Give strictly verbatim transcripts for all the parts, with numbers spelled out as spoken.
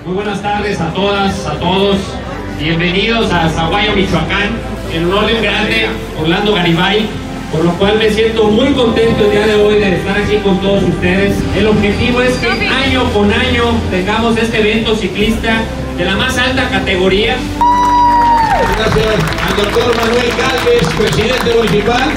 Muy buenas tardes a todas, a todos. Bienvenidos a Sahuayo, Michoacán, en honor de un grande, Orlando Garibay, por lo cual me siento muy contento el día de hoy de estar aquí con todos ustedes. El objetivo es que año con año tengamos este evento ciclista de la más alta categoría. Gracias al doctor Manuel Galvez, presidente municipal.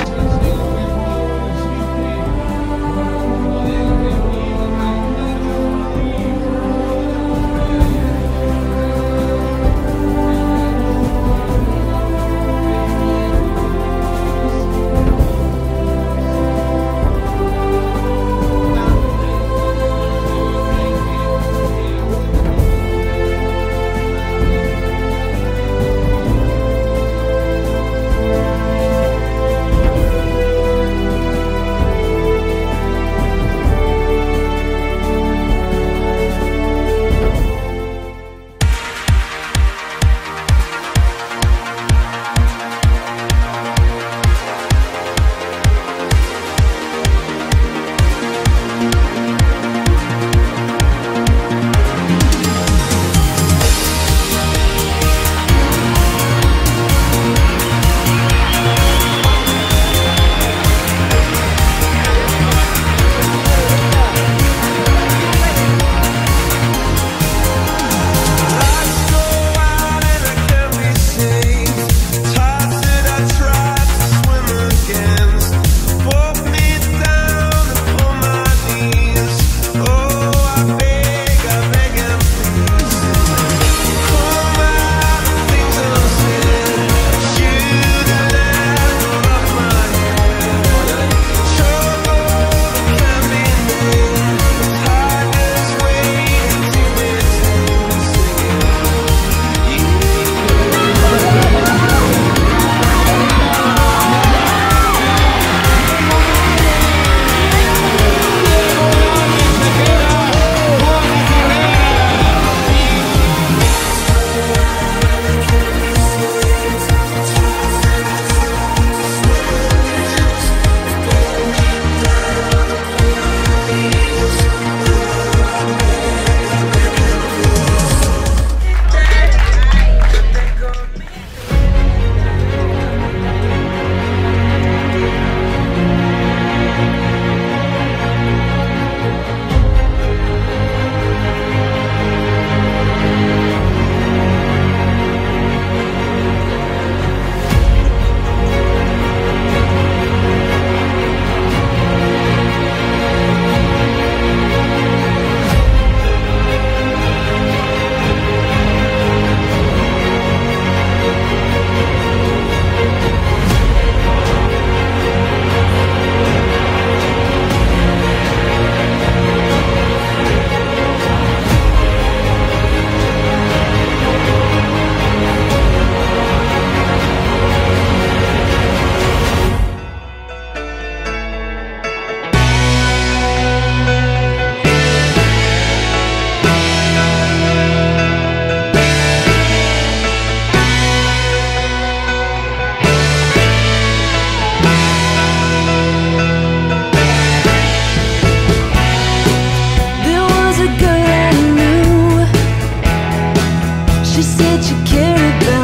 She said you care about